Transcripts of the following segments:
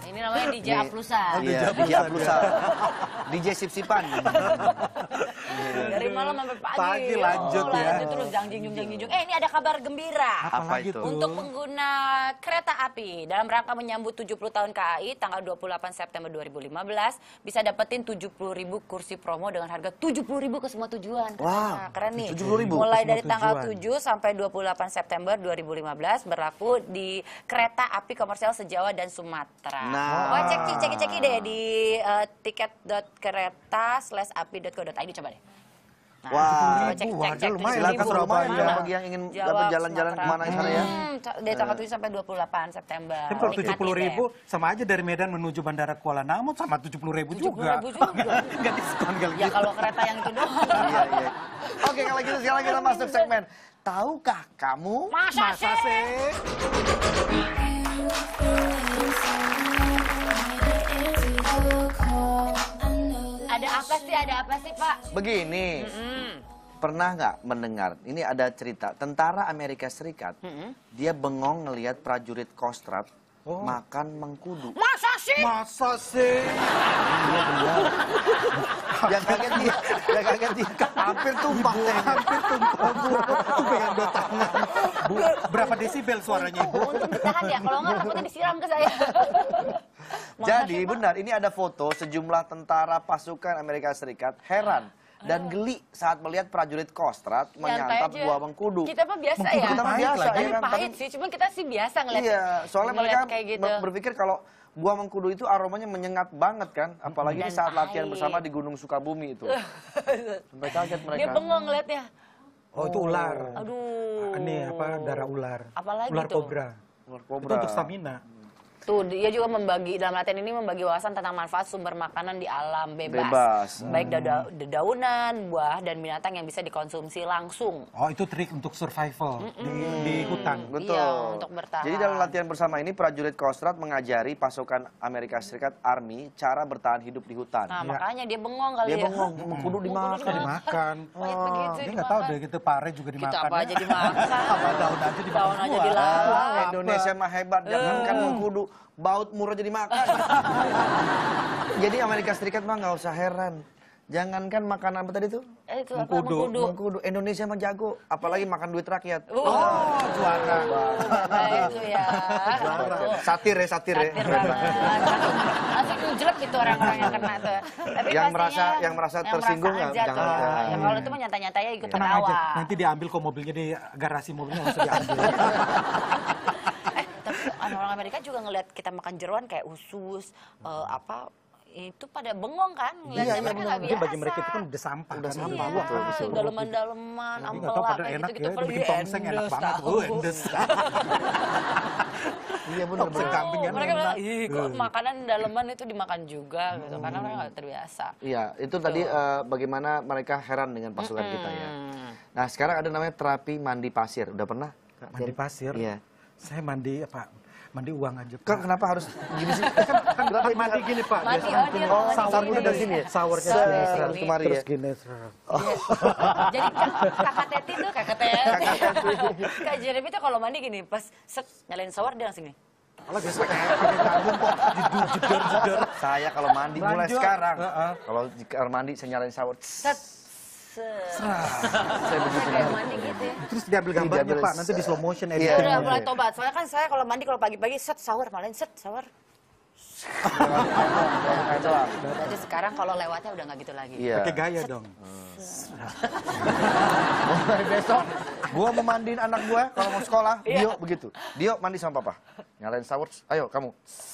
Ini namanya DJ Aflusa. Iya, DJ Aflusa. DJ Sip-Sipan. Dari malam sampai pagi. Pagi lanjut ya. Lanjut terus jangjinjung. Ini ada kabar gembira. Apa itu? Untuk pengguna kereta api dalam rangka menyambut 70 tahun KAI tanggal 28 September 2015 bisa dapetin 70.000 kursi promo dengan harga 70.000 ke semua tujuan. Wah, keren nih. 70.000 Mulai ke dari semua tanggal tujuan. 7 sampai 28 September 2015 berlaku di kereta api komersial se-Jawa dan Sumatera. Nah. Wah, ceki deh di tiket.kereta/api.co.id coba deh. Nah, Wah, cek lumayan silakan kan Surabaya. Surabaya bagi yang ingin dapat jalan-jalan kemana sana ya. Dari tanggal 7 sampai 28 September. Tapi kalau Nikmati 70.000 deh. sama aja dari Medan menuju Bandara Kuala Namu sama 70.000 juga. 70.000 juga. Nggak diskon kali Ya gitu. kalau kereta yang itu doang. Iya, iya. Oke, kalau gitu sekarang kita masuk segmen Tahukah kamu? Masa sih? Ada apa sih, Pak? Begini, pernah nggak mendengar? Ini ada cerita tentara Amerika Serikat. Dia bengong ngelihat prajurit Kostrad makan mengkudu. Masa sih? Masa sih? Yang kaget dia, hampir tumpah. Hampir tumpah. Tuh pengen dua tangan. Bu, berapa desibel suaranya Ibu? Untuk bertahan ya, kalau nggak rambutnya disiram ke saya. Jadi benar, ini ada foto sejumlah tentara pasukan Amerika Serikat heran dan geli saat melihat prajurit Kostrad menyantap aja. buah mengkudu. Kita mah biasa ya. Kita mah biasa Tapi ya kan. pahit sih, cuman kita sih biasa ngeliat. Iya, soalnya mereka kayak gitu. berpikir kalau buah mengkudu itu aromanya menyengat banget kan, apalagi Dan ini saat latihan pahit. bersama di Gunung Sukabumi itu. Sampai kaget mereka. Dia bengong ngeliatnya. Oh itu ular. Aduh. Ini apa, darah ular. Apalagi ular tuh? kobra. Ular Itu kobra. untuk stamina. Tuh, dia juga membagi, dalam latihan ini membagi wawasan tentang manfaat sumber makanan di alam bebas. Bebas. Baik dedaunan, buah, dan binatang yang bisa dikonsumsi langsung. Oh itu trik untuk survival di hutan. Betul. Iya, untuk bertahan. Jadi dalam latihan bersama ini prajurit Kostrad mengajari pasukan Amerika Serikat Army cara bertahan hidup di hutan. Nah, makanya dia bengong kali Dia ya. bengong, mengkudu dimakan. Dimakan. Pahit begitu Dia nggak tahu deh gitu pare juga Kita dimakan. apa aja dimakan. Apa daun aja dimakan. Daun aja semua. dilap. Indonesia mah hebat, jangankan mengkudu, baut murah jadi makan. Jadi Amerika Serikat mah nggak usah heran. Jangankan makan apa tadi tuh? Itu apa? Mengkudu. Indonesia mah jago, apalagi makan duit rakyat. Oh, juara. Nah, itu ya. Satir ya. Satir banget. Langsung jelek gitu orang-orang yang kena tuh. Tapi Yang pastinya yang merasa tersinggung aja jangan. tuh. Ya, kalau itu mah nyata-nyata ya ikut Tenang ketawa. aja, nanti diambil kok mobilnya di garasi mobilnya langsung diambil. Tapi orang Amerika juga ngeliat kita makan jeroan kayak usus, itu pada bengong kan, ngeliatnya mereka nggak Mungkin biasa. bagi mereka itu kan udah sampah. Udah kan, sampah, buang. betul. Daleman-daleman, Tapi nggak tahu ampela, padahal kayak enak gitu-gitu. ya, Kalau dibikin tongseng enak endes, banget. tahu. Endes. Iya benar. Tongseng kambing kan Mereka bilang, enak. ih kok makanan daleman itu dimakan juga gitu, karena mereka nggak terbiasa. Iya, itu tadi bagaimana mereka heran dengan pasukan kita ya. Nah, sekarang ada namanya terapi mandi pasir. Udah pernah? Mandi pasir. Iya. Saya mandi apa? Mandi uang aja. Pak. Kan kenapa harus gini sih? Kan kenapa Mandi gini Pak. Mandi, biasanya. dia Oh, mandi sawarnya gini. dari sini ya? Sawarnya Set, sini, terus terus kemari terus ya? gini. Jadi kakak Teti tuh, kakak Teti. Kak Jeremy tuh kalau mandi gini, pas set nyalain shower dia langsung gini. Kalau biasa kayak tanggung kok jedor. Saya kalau mandi mulai Lanjut. sekarang. Heeh. Kalau di kamar mandi saya nyalain shower. Set. Saya begitu. Kayak mandi gitu ya. Terus diambil gambarnya diambil Pak, nanti di slow motion Iya. Ya editing. udah mulai tobat. Soalnya kan saya kalau mandi kalau pagi-pagi set shower, malahin set shower. Berarti sekarang kalau lewatnya udah nggak gitu lagi. Iya. Pakai gaya dong. Mulai besok gua mau mandiin anak gua kalau mau sekolah, Iya. Dio begitu. Dio mandi sama papa. Nyalain shower, ayo kamu.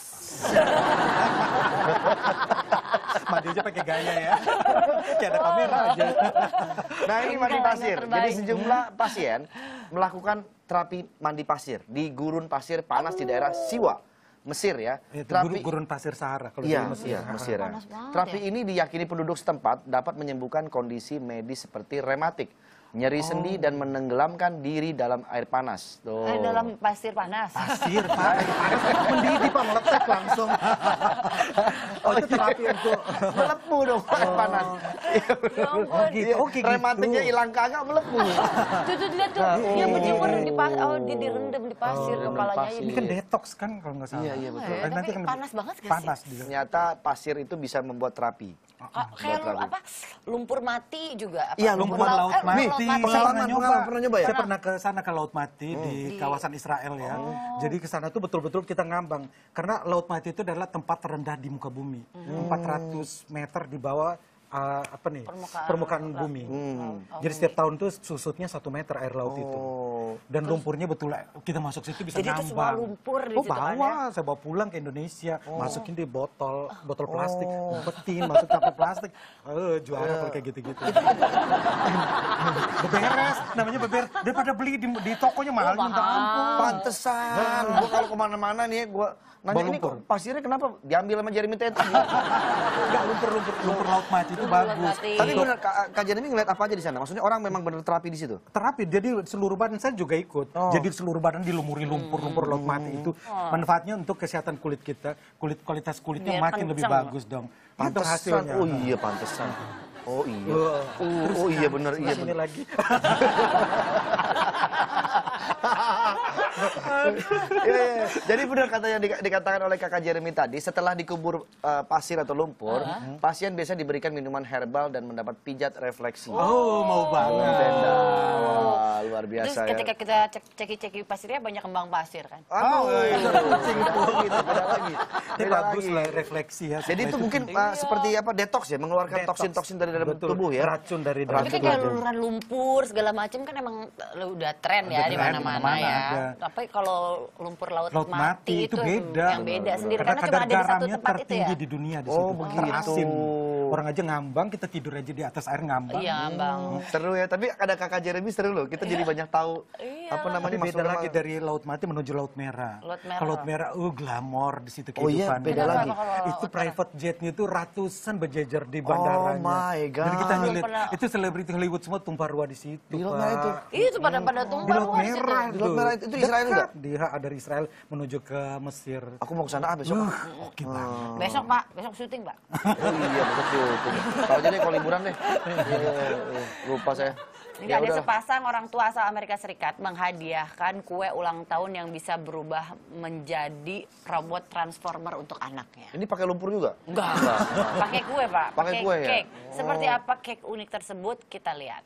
Mandi aja pakai gaya ya. Kayak ada kamera aja. Nah, ini mandi Gayanya pasir. terbaik. Jadi sejumlah pasien melakukan terapi mandi pasir di gurun pasir panas di daerah Siwa, Mesir ya. Itu Terapi gurun pasir Sahara kalau Iya, di Mesir. iya, Mesir ya. Panas banget Terapi ya. ini diyakini penduduk setempat dapat menyembuhkan kondisi medis seperti rematik, nyeri sendi dan menenggelamkan diri dalam air panas. Tuh. Dalam pasir panas. Pasir Pak, panas mendidih Pak, meletek langsung. Oh, itu terapi untuk Melepuh dong air panas. Iya, Ya ampun. oh gitu. Oh, kayak gitu. Rematiknya hilang kagak melepuh. Tuh lihat tuh, dia berjemur di dia direndam di pasir kepalanya. pasir. Ini kan detox kan kalau nggak salah. Iya, betul. Tapi panas banget gak sih? Panas dia. Ternyata pasir itu bisa membuat terapi. Kayak lumpur mati juga. Iya, Lumpur laut mati. Pernah nyoba ya? Saya pernah ke sana ke Laut Mati di kawasan Israel ya. Jadi ke sana tuh betul-betul kita ngambang. Karena Laut Mati itu adalah tempat terendah di muka bumi. 400 meter di bawah permukaan bumi. Jadi setiap tahun tuh susutnya 1 meter air laut itu. Dan lumpurnya betul kita masuk situ bisa Jadi ngambang. itu semua lumpur di situ kan ya? bawa, saya bawa pulang ke Indonesia, masukin di botol plastik, umpetin, masuk ke plastik. Juara kalau kayak gitu-gitu. Beberes, namanya beberes. Daripada beli di tokonya mahal, minta ampun. Pantesan. Gua kalau kemana-mana nih, gua nanya ini kok pasirnya kenapa diambil sama Jeremy Teti? Enggak, lumpur laut mati itu bagus. Tapi benar Kak Jeremy ngeliat apa aja di sana? Maksudnya orang memang bener terapi di situ? Terapi, jadi seluruh badan saya juga ikut. Jadi seluruh badan dilumuri lumpur laut mati itu. Manfaatnya untuk kesehatan kulit kita, kualitas kulitnya Biar makin lebih kenceng. bagus dong. Itu Pantesan. hasilnya. Oh iya pantesan. Oh iya. Oh iya bener, iya Sini bener. lagi. Iya. Jadi benar kata yang dikatakan oleh Kakak Jeremy tadi, setelah dikubur pasir atau lumpur, pasien biasa diberikan minuman herbal dan mendapat pijat refleksi. Oh, mau banget. Benda. Wah, luar Terus biasa ya. ketika kita ceki-ceki pasirnya banyak kembang pasir kan? Itu kucing itu gitu, beda lagi. Ini Beda bagus lagi. lah refleksi ya. Jadi itu mungkin seperti apa detox ya, mengeluarkan toksin-toksin dari dalam Betul, tubuh ya. Racun dari Tapi kan tubuh. kayak luluran lumpur segala macam kan emang udah tren ya Udah di tren, mana-mana di mana-mana ya. ada. Tapi kalau lumpur laut Laut mati itu beda. yang beda sendiri Karena karena cuma kadar ada di satu garamnya tempat itu ya. tertinggi di dunia di Oh, situ. begitu. Terasin. Orang aja ngambang, kita tidur aja di atas air ngambang. Iya, Bang. Seru ya, tapi ada Kakak Jeremy seru loh. Kita jadi banyak tahu Iya. apa namanya Tapi beda masuk lagi dari Laut Mati menuju Laut Merah. Laut Merah. Kalau Laut Merah, glamor di situ Oh iya, kehidupan. beda lagi. Itu private jetnya itu ratusan berjejer di bandaranya. Oh my God. Dan kita ngeliat, Pernah- itu selebriti Hollywood semua tumpah ruah di situ. Di Laut Pak. Merah itu. Itu pada Di tumpah Laut ruah di situ. Merah. Di Laut Merah itu Israel juga? Dari Israel menuju ke Mesir. Aku mau ke sana besok. Oke banget. Besok Pak, besok syuting Pak. Oh iya, betul. Tahu aja deh kalau liburan deh. Lupa saya. Ini ada sepasang orang tua asal Amerika Serikat menghadiahkan kue ulang tahun yang bisa berubah menjadi robot transformer untuk anaknya. Ini pakai lumpur juga? Enggak. Pakai kue, Pak. Pakai kue ya? cake. Seperti apa cake unik tersebut kita lihat.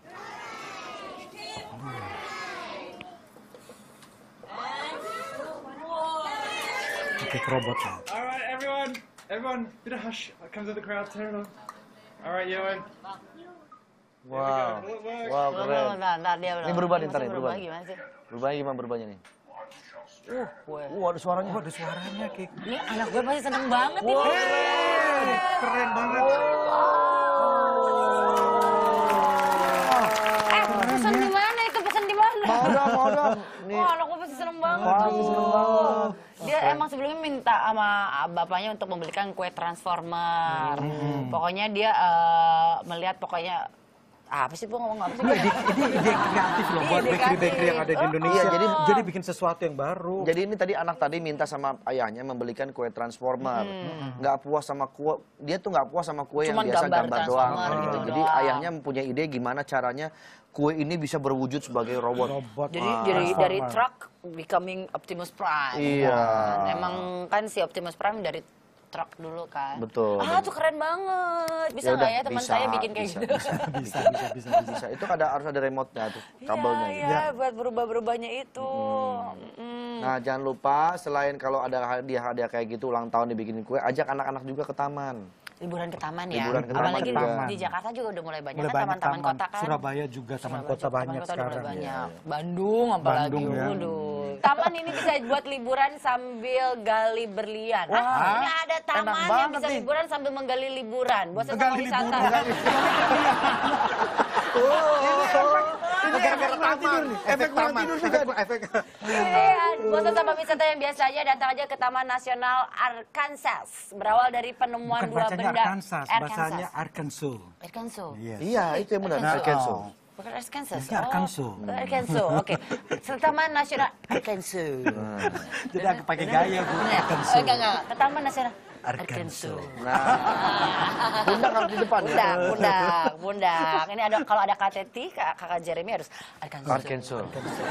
Cake robot ya. All right, everyone, bit of hush. Come to the crowd, turn it on. All right, Yohan. Wow. Will it work? Wow, keren. Nah, dia Ini berubah nih, ntar masih nih, berubah. Gimana sih? Berubahnya gimana berubahnya nih? Kue. Ada suaranya. Oh, ada suaranya Cake. Ini anak gue pasti seneng banget nih. Keren banget. Pesan di mana itu? Pesan di mana? Mau dong. Nih. Wah, anak gue pasti seneng banget. Pasti seneng banget. Dia emang sebelumnya minta sama bapaknya untuk membelikan kue transformer. Pokoknya dia melihat pokoknya apa sih, Bu, ngomong apa sih? Ini ide kreatif loh buat Ide bakery-bakery yang ada di kreatif. Indonesia. Iya, Jadi bikin sesuatu yang baru. Jadi ini tadi anak tadi minta sama ayahnya membelikan kue transformer. Nggak puas sama kue, dia tuh nggak puas sama kue Cuman yang biasa gambar gambar doang. transformer gitu Jadi doang. ayahnya mempunyai ide gimana caranya kue ini bisa berwujud sebagai robot. Jadi dari Transformer. truck becoming Optimus Prime. Iya. Kan? Emang kan si Optimus Prime dari truck dulu kan. Betul. Tuh keren banget. Bisa Ya nggak udah, ya teman bisa, saya bikin kayak bisa, gitu? Bisa. Bisa. Itu harus ada remote-nya tuh, kabelnya. gitu. Iya, buat berubah-berubahnya itu. Nah, jangan lupa selain kalau ada hadiah-hadiah kayak gitu ulang tahun dibikinin kue, ajak anak-anak juga ke taman. Liburan ke taman ya. Liburan ke taman Apalagi juga. di Jakarta juga udah mulai banyak Mulai kan banyak taman-taman taman. kota kan. Surabaya juga taman kota banyak Taman kota udah mulai sekarang. banyak. Bandung apalagi. Bandung, ya. Waduh. Taman ini bisa buat liburan sambil gali berlian. Ini ada taman enak yang banget bisa nih. liburan sambil menggali liburan. Buat sesama Menggali wisata. liburan. Ini gara-gara taman. Efek kurang tidur juga. Efek. Iya, buat sesama wisata yang biasa aja datang aja ke Taman Nasional Arkansas. Berawal dari penemuan Bukan dua bacanya benda. Arkansas, bahasanya Arkansas. Arkansas. Yes. Iya, itu yang benar. Arkansas. Arkansas. Bukan Arkansas. Ini Arkansas. Arkansas. Oke. Taman Nasional Arkansas. Jadi agak pakai gaya Bu. Bener ya? Arkansas. Enggak. Ke Taman Nasional Arkansas. Nah, pundak harus di depan ya. Pundak. Ini ada kalau ada KTT, kakak Jeremy harus Arkansas.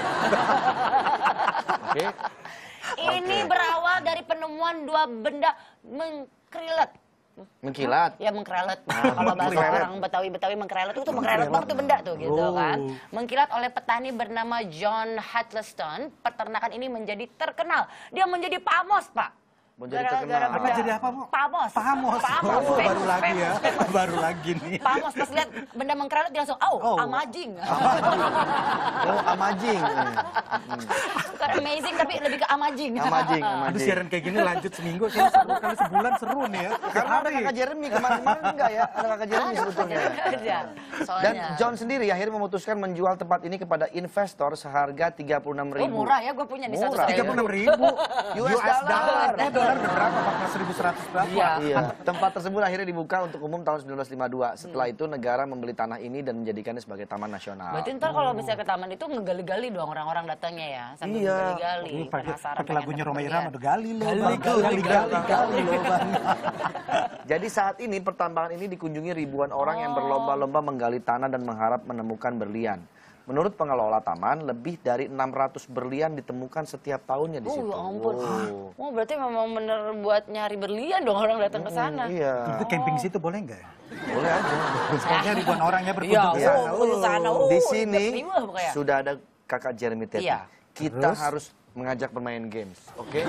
Oke. Ini berawal dari penemuan dua benda mengkrilet. Mengkilat. Ya mengkrelet. Kalau bahasa orang Betawi mengkrelet itu mengkrelet banget tuh benda tuh gitu kan. Mengkilat oleh petani bernama John Huddleston, peternakan ini menjadi terkenal. Dia menjadi pamos, Pak. Menjadi terkenal. Apa jadi apa, Bu? Pamos. Pamos. Pamos. Oh, baru Famous, lagi ya. famous. Baru lagi nih. Pamos pas lihat benda mengkrelet dia langsung, Oh. amazing. Oh, amazing. Bukan amazing tapi lebih ke amazing. Amazing, Aduh, amazing. siaran kayak gini lanjut seminggu, kayaknya seru kali sebulan seru nih ya. Karena ada kakak Jeremy kemarin-kemarin enggak ya? Ada kakak Jeremy sebetulnya. Ada. Dan Soalnya. John sendiri akhirnya memutuskan menjual tempat ini kepada investor seharga 36.000. Oh murah ya, gue punya di satu Murah. triliun. 36.000 US dollar. Dolar berapa? 14.100 berapa? Iya. Tempat tersebut akhirnya dibuka untuk umum tahun 1952. Setelah itu negara membeli tanah ini dan menjadikannya sebagai taman nasional. Berarti ntar kalau misalnya ke taman itu ngegali-gali dong orang-orang datangnya ya. Sambil Iya. ngegali-gali. Pakai lagunya Roma Irama, lihat. udah gali loh, Gali loh, Bang. Jadi saat ini pertambangan ini dikunjungi ribuan orang yang berlomba-lomba menggali tanah dan mengharap menemukan berlian. Menurut pengelola taman, lebih dari 600 berlian ditemukan setiap tahunnya di situ. Ya ampun. Wow. Oh berarti memang bener buat nyari berlian dong orang datang ke sana. Iya. Itu camping situ boleh nggak? Boleh aja. Pokoknya ribuan orangnya Iya, berkunjung ke sana. ke sana. Di sini riwah pokoknya. sudah ada kakak Jeremy Teti. Iya. Kita Terus? harus mengajak bermain games, oke?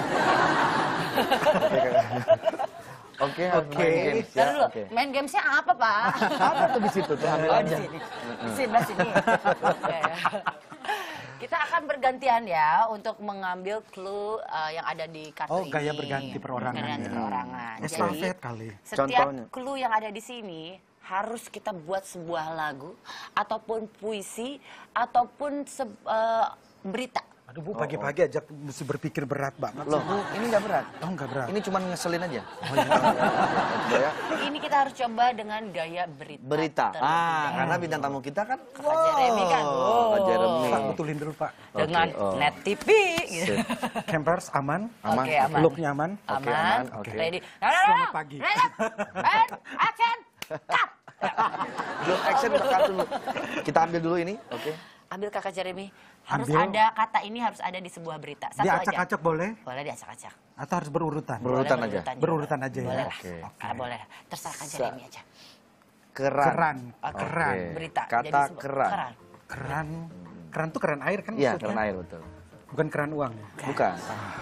Oke, harus main games ya. Ntar dulu, Oke. main gamesnya apa Pak? Apa tuh di situ tuh? Ambil Oh aja. di sini. Di sini. Oke. Kita akan bergantian ya untuk mengambil clue yang ada di kartu Oh, ini. gaya berganti perorangan Berganti ya. perorangan. Estafet kali. Setiap Contohnya. clue yang ada di sini harus kita buat sebuah lagu ataupun puisi ataupun berita. Aduh Bu, pagi-pagi ajak mesti berpikir berat banget. Loh, ini nggak berat. Oh, nggak berat. Ini cuma ngeselin aja. Oh, iya. Ya. Ini kita harus coba dengan gaya berita. Berita. terlebih dahulu. Karena bintang tamu kita kan Kakak Jeremy kan. Kakak Jeremy. Pak, betulin dulu Pak. Dengan Oke, oh. Net TV. Gitu. Campers aman? Aman. Oke, aman. Looknya aman? Oke, Aman. aman, oke. Ready. Selamat pagi. Ready. And action. Cut. Belum action untuk kartu dulu. Kita ambil dulu ini, oke? Ambil kakak Jeremy. Harus Ambil. ada kata ini harus ada di sebuah berita. Satu aja. Diacak-acak boleh? Boleh diacak-acak. Atau harus berurutan? Berurutan Boleh aja. juga. Berurutan aja ya? Boleh lah. Oke. Boleh lah. Terserah kakak Jeremy aja. Keran. Keran. Oke. Keran. Berita. Kata Jadi sebuah- keran. Keran. Keran tuh keran air kan Iya, maksudnya? keran air betul. Bukan keran uang. Bukan.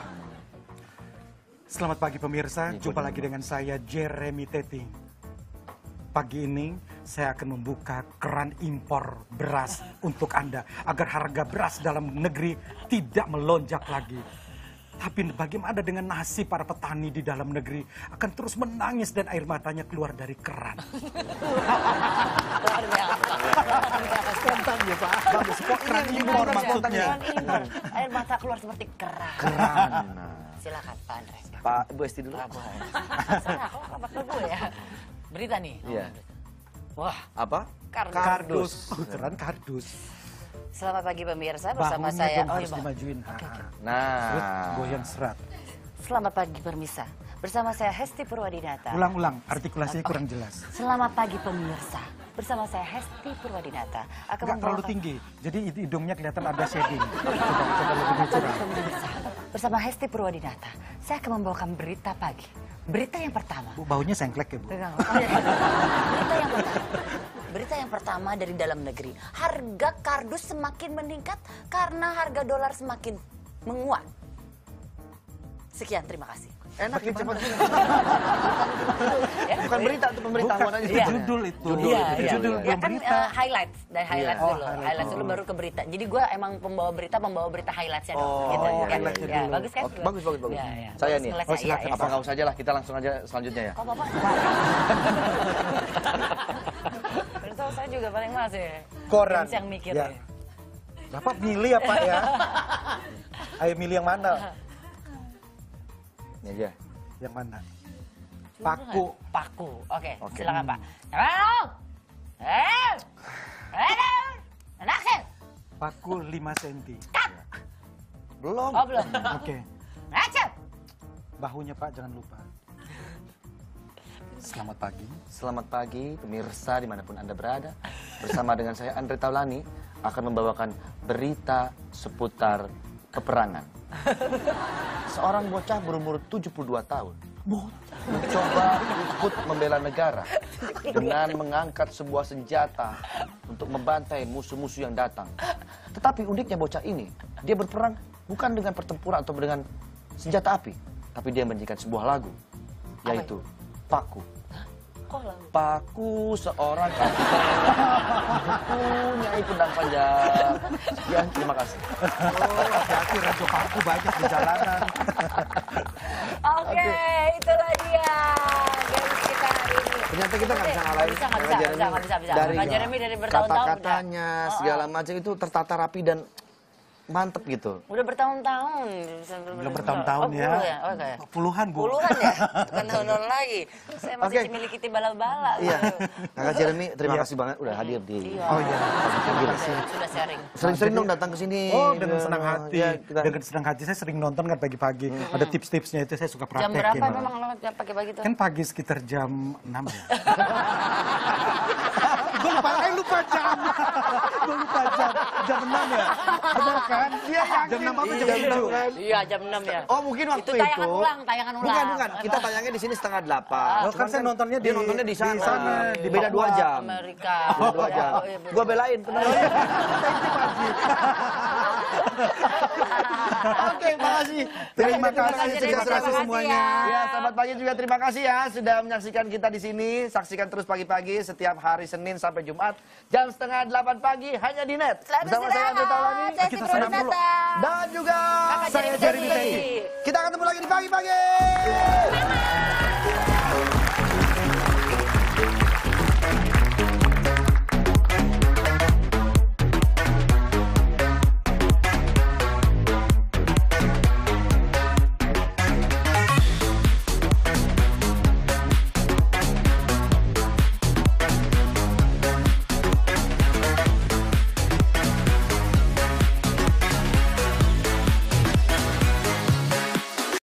Selamat pagi pemirsa, jumpa lagi dengan saya Jeremy Teti. Pagi ini saya akan membuka keran impor beras untuk Anda agar harga beras dalam negeri tidak melonjak lagi. Tapi bagaimana dengan nasib para petani di dalam negeri akan terus menangis dan air matanya keluar dari keran. Luar biasa. Spontan ya Pak. Bagus, kok keran Ini impor spontan, maksudnya. Keran impor. Air mata keluar seperti keran. Keran. Silakan Pak Andre. Pak Bu Esti dulu. Prabowo. Serah, kok nggak bakal gue ya. Berita nih. Iya. Wah, Apa? kardus. Kardus. Oh, keran kardus. Selamat pagi pemirsa, bersama Bahunya saya. dong Oh, harus iya, Bang. dimajuin. Nah. Goyang serat. Selamat pagi pemirsa. Bersama saya Hesti Purwadinata. Ulang-ulang, artikulasinya kurang jelas. Selamat pagi pemirsa. Bersama saya Hesti Purwadinata. Akan Enggak terlalu membawakan- tinggi, jadi hidungnya kelihatan ada shading. Coba lebih Selamat pagi curang. pemirsa. Bersama Hesti Purwadinata. Saya akan membawakan berita pagi. Berita yang pertama. Bu, baunya sengklek ya Bu? Pegang. Oh, iya. Berita yang pertama. Berita yang pertama dari dalam negeri. Harga kardus semakin meningkat karena harga dolar semakin menguat. Sekian, terima kasih. Enak ya cepat. Ya, Bukan berita itu pemberitahuan aja. Itu Iya. judul itu. Iya, Itu iya. judul Ya belum kan berita. highlights, dari highlights Oh, dulu. highlight Highlights dulu dulu. baru ke berita. Jadi gue emang pembawa berita highlightsnya dong. Oh, gitu. iya, Ya, highlightnya ya, dulu. bagus kan? Oke, bagus, bagus, bagus. Ya, ya. Saya Bagus nih. ngeles Oh, ya, silakan. ya. Apa nggak usah aja lah, kita langsung aja selanjutnya ya. Kok Bapak? Berita saya juga paling mas ya. Koran. Yang mikir Ya. ya. Bapak milih ya Pak ya? Ayo milih yang mana? Ini aja. Yang mana? Paku. Paku. Oke, Oke. silakan Pak. Halo. Action. Paku 5 cm. Belum. Oh belum. Oke. Action. Bahunya Pak jangan lupa. Selamat pagi. Selamat pagi pemirsa dimanapun Anda berada. Bersama dengan saya Andre Taulani akan membawakan berita seputar peperangan. Seorang bocah berumur 72 tahun mencoba ikut membela negara dengan mengangkat sebuah senjata untuk membantai musuh-musuh yang datang. Tetapi uniknya bocah ini, dia berperang bukan dengan pertempuran atau dengan senjata api, tapi dia menyanyikan sebuah lagu, yaitu Paku. Paku seorang kapten, punya pedang panjang. Sekian, terima kasih. Hati-hati Rajo Paku banyak di jalanan. Oke, itulah dia games kita hari ini. Ternyata kita nggak bisa ngalahin Nggak bisa. dari Kak Jeremy dari bertahun-tahun udah. kata-katanya, segala macam itu tertata rapi dan mantep gitu. Udah bertahun-tahun. Belum bertahun-tahun ya. Oke. Puluhan, Bu. Puluhan ya? Bukan tahun-tahun lagi. Saya masih Oke. miliki bala-bala. Iya. Kakak Jeremy, terima kasih banget udah hadir di. Iya. Oh iya. Sudah sharing. Sering-sering dong datang ke sini. Oh, dengan senang hati. Iya, kita- Dengan senang hati saya sering nonton kan pagi-pagi. Ada tips-tipsnya itu saya suka Jam praktekin. berapa memang lo pagi-pagi tuh? Kan pagi sekitar jam 6 ya. Gue lupa jam. Gue lupa jam. Jam 6 ya. Benar kan? Iya, Jam 6 apa jam Iya, 7? Iya, jam 6 ya. Oh mungkin waktu Itu tayangan itu. ulang, tayangan ulang. Bukan. Kita tayangnya di sini setengah 8. Oh, kan saya nontonnya dia di- nontonnya di di sana. sana, Di di beda 2 Papua, jam. Amerika. Beda 2 jam. Oh, iya, bener. Gua belain, tenang. Oke, makasih. Terima kasih, Jeremy. sukses Terima kasih semuanya. Ya, selamat pagi juga terima kasih ya sudah menyaksikan kita di sini. Saksikan terus pagi-pagi setiap hari Senin sampai Jumat jam setengah 8 pagi hanya di net. Selamat Bersama saya Andre Taulani Saya Kita Siti senam dulu. Nurhayati. dan juga Kakak saya Jeremy Jeremy Teddy. Teddy. Kita ketemu lagi di pagi-pagi.